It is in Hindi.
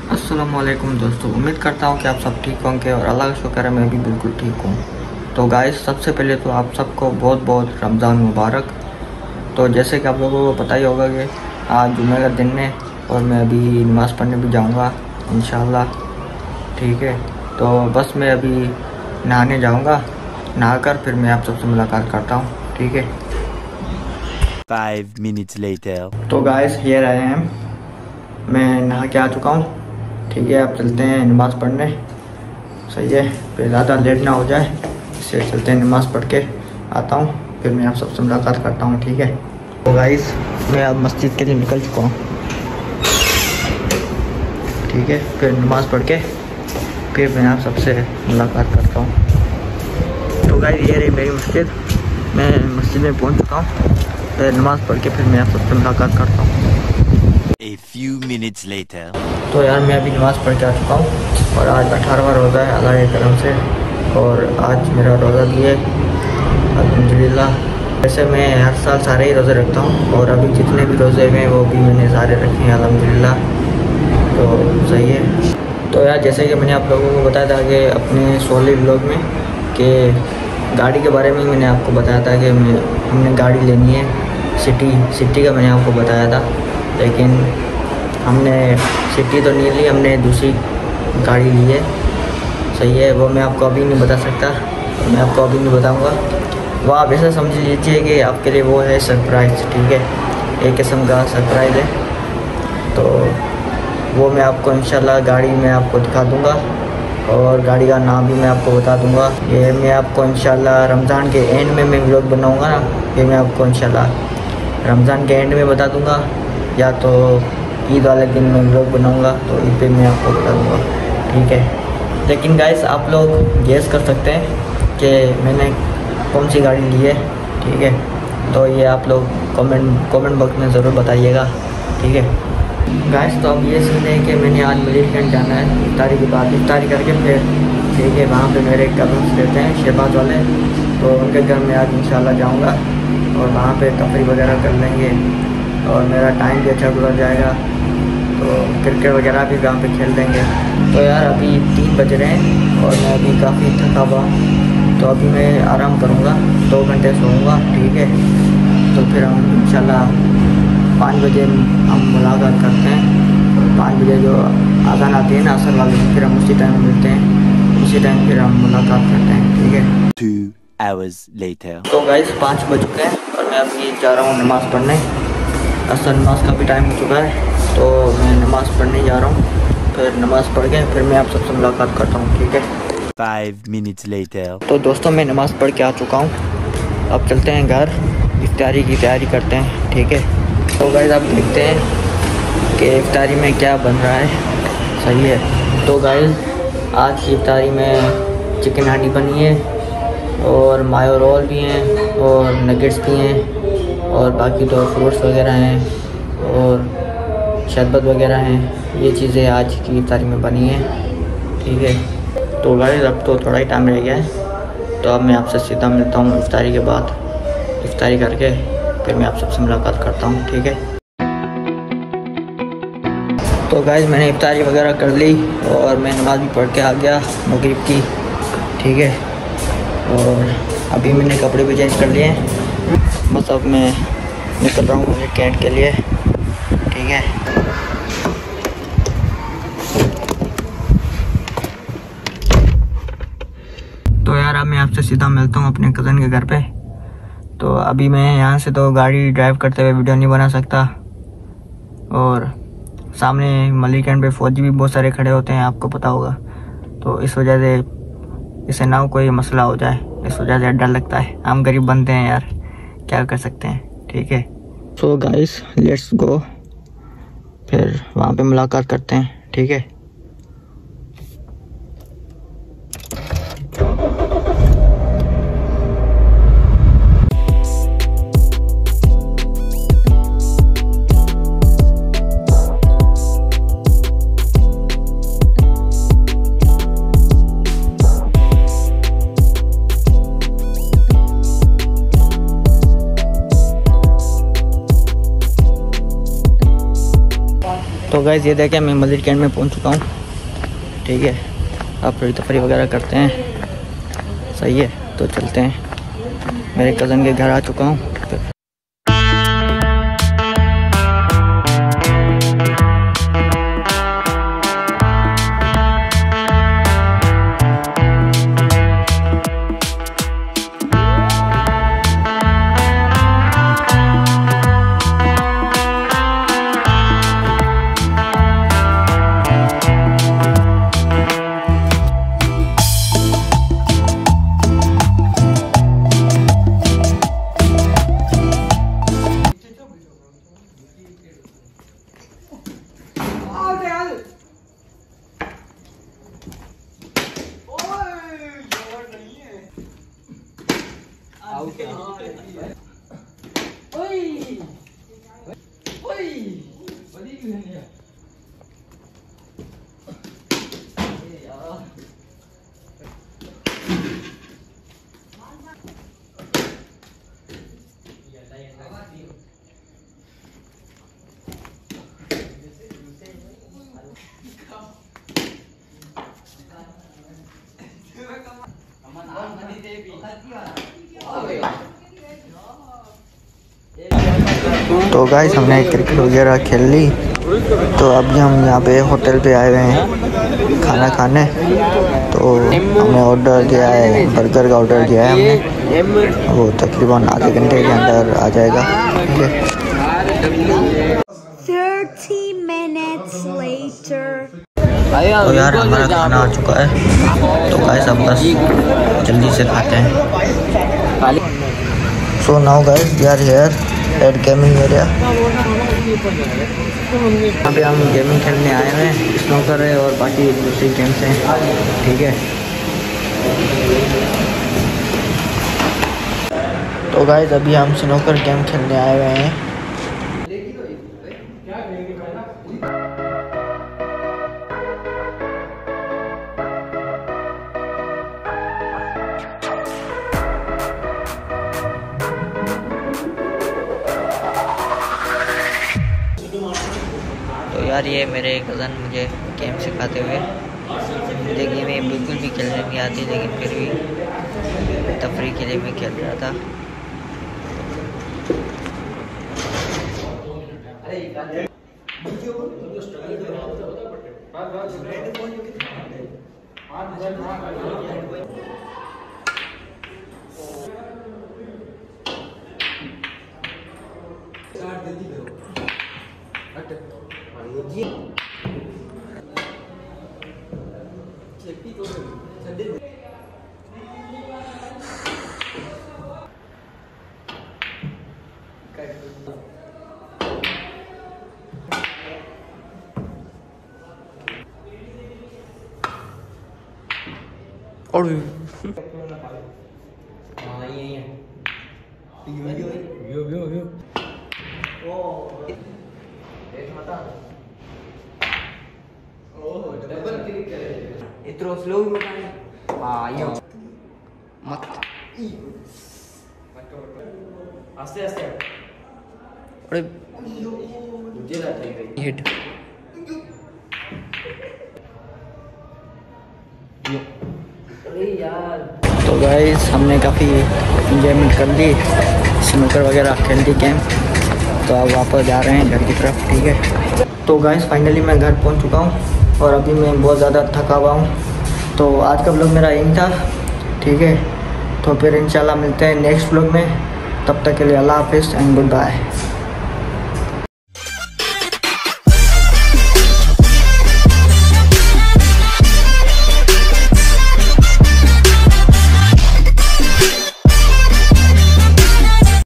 अस्सलामुअलैकुम दोस्तों, उम्मीद करता हूँ कि आप सब ठीक होंगे और अल्लाह का शुक्र है मैं भी बिल्कुल ठीक हूँ। तो गाइस, सबसे पहले तो आप सबको बहुत बहुत रमज़ान मुबारक। तो जैसे कि आप लोगों को पता ही होगा कि आज जुम्मे का दिन है और मैं अभी नमाज़ पढ़ने भी जाऊँगा इंशाल्लाह। ठीक है, तो बस मैं अभी नहाने जाऊँगा, नहाकर फिर मैं आप सबसे मुलाकात करता हूँ। ठीक है। 5 minutes later. तो गाइस, हियर आई एम, मैं नहा के आ चुका हूँ। ठीक है, आप चलते हैं नमाज़ पढ़ने। सही है, फिर ज़्यादा लेट ना हो जाए, इससे चलते हैं नमाज़ पढ़ के आता हूँ, फिर मैं आप सबसे मुलाकात करता हूँ। ठीक है। तो गाइस, मैं अब मस्जिद के लिए निकल चुका हूँ। ठीक है, फिर नमाज़ पढ़ के फिर मैं आप सबसे मुलाकात करता हूँ। तो गाइस, ये रही मेरी मस्जिद, मैं मस्जिद में पहुँच चुका हूँ। फिर नमाज़ पढ़ के फिर मैं आप सबसे मुलाकात करता हूँ। A few minutes later. तो यार, मैं अभी नमाज़ पढ़ के आ चुका हूँ और आज 18वां रोज़ा है अल्लाह के करम से, और आज मेरा रोज़ा भी है अल्हम्दुलिल्लाह। वैसे मैं हर साल सारे ही रोज़े रखता हूँ और अभी जितने भी रोज़े हैं वो भी मैंने सारे रखे हैं अल्हम्दुलिल्लाह। तो सही है। तो यार, जैसे कि मैंने आप लोगों को बताया था कि अपने सोली व्लॉग में कि गाड़ी के बारे में मैंने आपको बताया था कि हमने गाड़ी लेनी है, सिटी का मैंने आपको बताया था, लेकिन हमने सिटी तो नहीं ली, हमने दूसरी गाड़ी ली है। सही है, वो मैं आपको अभी नहीं बता सकता, मैं आपको अभी नहीं बताऊंगा। वो आप ऐसा समझ लीजिए कि आपके लिए वो है सरप्राइज़। ठीक है, एक किस्म का सरप्राइज़ है। तो वो मैं आपको इंशाल्लाह गाड़ी में आपको दिखा दूंगा और गाड़ी का नाम भी मैं आपको बता दूंगा। ये मैं आपको इंशाल्लाह रमज़ान के एंड में मैं व्लॉग बनाऊंगा ना, ये मैं आपको इंशाल्लाह रमज़ान के एंड में बता दूंगा, या तो ईद वाले दिन मैं व्लॉग बनाऊंगा तो ईद पे मैं आपको बता दूंगा। ठीक है। लेकिन गाइस, आप लोग गेस कर सकते हैं कि मैंने कौन सी गाड़ी ली है। ठीक है, तो ये आप लोग कमेंट बॉक्स में ज़रूर बताइएगा। ठीक है गाइस, तो अब ये सीन है कि मैंने आज मलिकगंज जाना है इफ्तारी के बाद, इफ्तारी करके फिर ठीक है वहाँ पे मेरे कज़न्स रहते हैं शहबाज वाले, तो उनके घर में आज इंशाल्लाह जाऊँगा और वहाँ पे तफरी वगैरह कर लेंगे और मेरा टाइम भी अच्छा गुजर जाएगा। तो क्रिकेट वगैरह भी वहाँ पे खेल देंगे। तो यार, अभी 3 बज रहे हैं और मैं अभी काफ़ी थका हुआ, तो अभी मैं आराम करूँगा, 2 घंटे सोऊंगा। ठीक है, तो फिर हम इंशाल्लाह 5 बजे हम मुलाकात करते हैं और 5 बजे जो आज़ान आती है ना असर वाली, फिर हम उसी टाइम मिलते हैं, उसी टाइम फिर हम मुलाकात करते हैं। ठीक है। 2 hours later. तो गाइस, 5 बज चुके हैं और मैं अभी जा रहा हूँ नमाज़ पढ़ने। असर नमाज का भी टाइम हो चुका है, तो मैं नमाज़ पढ़ने जा रहा हूँ। फिर नमाज़ पढ़ के फिर मैं आप सबसे मुलाकात करता हूँ। ठीक है। 5 minutes later. तो दोस्तों, मैं नमाज़ पढ़ के आ चुका हूँ, अब चलते हैं घर, इफ्तारी की तैयारी करते हैं। ठीक है। तो गाइस, आप देखते हैं कि इफ्तारी में क्या बन रहा है। सही है। तो गाइस, आज की इफ्तारी में चिकन हांडी बनी है और मायो रोल भी हैं और नगेट्स भी हैं और बाकी तो फ्रूट्स वगैरह हैं और शरबत वगैरह हैं। ये चीज़ें आज की इफ्तारी में बनी हैं। ठीक है। तो गाइस, अब तो थोड़ा ही टाइम रह गया है, तो अब मैं आपसे सीधा मिलता हूँ इफ्तारी के बाद। इफ्तारी करके फिर मैं आप सबसे मुलाकात करता हूँ। ठीक है। तो गाइस, मैंने इफ्तारी वगैरह कर ली और मैं नमाज़ भी पढ़ के आ गया मगरिब की। ठीक है, और अभी मैंने कपड़े भी चेंज कर लिए हैं, बस अब मैं निकल रहा हूँ कैंट के लिए। ठीक है। तो यार, अब मैं आपसे सीधा मिलता हूँ अपने कज़न के घर पे। तो अभी मैं यहाँ से तो गाड़ी ड्राइव करते हुए वीडियो नहीं बना सकता, और सामने मलिकगंज पे फौजी भी बहुत सारे खड़े होते हैं, आपको पता होगा, तो इस वजह से इसे ना कोई मसला हो जाए, इस वजह से डर लगता है। हम गरीब बनते हैं यार, क्या कर सकते हैं। ठीक है। सो गाइस, लेट्स गो, फिर वहाँ पे मुलाकात करते हैं। ठीक है। तो गाइस ये देखें मैं मस्जिद के एंड में पहुंच चुका हूँ। ठीक है, अब थोड़ी तफरी वगैरह करते हैं। सही है, तो चलते हैं। मेरे कज़न के घर आ चुका हूँ। तो गाइस हमने क्रिकेट वगैरह खेल ली, तो अभी हम यहाँ पे होटल पे आए हुए हैं खाना खाने। तो हमने ऑर्डर किया है, बर्गर का ऑर्डर किया है हमने। वो तकरीबन आधे घंटे के अंदर आ जाएगा। ठीक है, 30 minutes later. तो यार हमारा खाना आ चुका है। तो गाइस अब बस जल्दी से खाते हैं। So now guys we are here at gaming area. यहाँ पे हम गेमिंग खेलने आए हुए हैं, स्नूकर है और बाकी दूसरी गेम्स हैं। ठीक है, तो गाइस अभी हम स्नूकर गेम खेलने आए हुए हैं। तो यार ये मेरे कज़न मुझे गेम सिखाते हुए, मुझे गेमें बिल्कुल भी खेलने नहीं आती, लेकिन फिर भी तफरीह के लिए मैं खेल रहा था। और इतना स्लो भी मत आस्ते आस्ते हिट। तो गाइस हमने काफ़ी इंजॉयमेंट कर ली, स्नूकर वगैरह खेल ली गेम। तो अब वापस जा रहे हैं घर की तरफ। ठीक है, तो गाइस फाइनली मैं घर पहुंच चुका हूं और अभी मैं बहुत ज़्यादा थका हुआ हूं। तो आज का व्लॉग मेरा यही था। ठीक है, तो फिर इंशाल्लाह मिलते हैं नेक्स्ट व्लॉग में। तब तक के लिए अल्लाह हाफिज़ एंड गुड बाय।